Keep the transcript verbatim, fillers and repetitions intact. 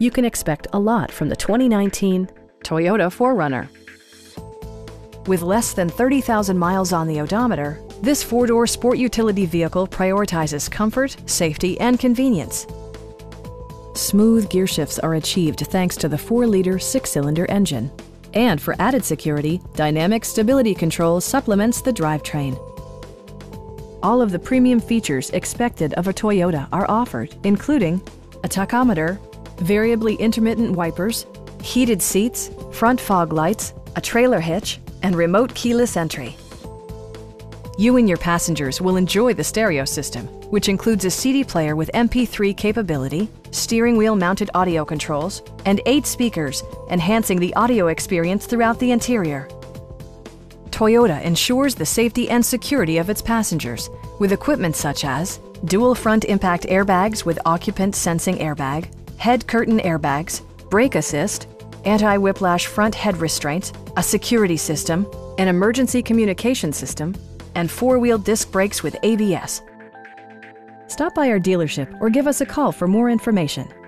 You can expect a lot from the twenty nineteen Toyota four runner. With less than thirty thousand miles on the odometer, this four-door sport utility vehicle prioritizes comfort, safety, and convenience. Smooth gear shifts are achieved thanks to the four liter six-cylinder engine. And for added security, dynamic stability control supplements the drivetrain. All of the premium features expected of a Toyota are offered, including a tachometer, variably intermittent wipers, heated seats, front fog lights, a trailer hitch, and remote keyless entry. You and your passengers will enjoy the stereo system, which includes a C D player with M P three capability, steering wheel mounted audio controls, and eight speakers, enhancing the audio experience throughout the interior. Toyota ensures the safety and security of its passengers with equipment such as dual front impact airbags with occupant sensing airbag, head curtain airbags, brake assist, anti-whiplash front head restraints, a security system, an emergency communication system, and four-wheel disc brakes with A B S. Stop by our dealership or give us a call for more information.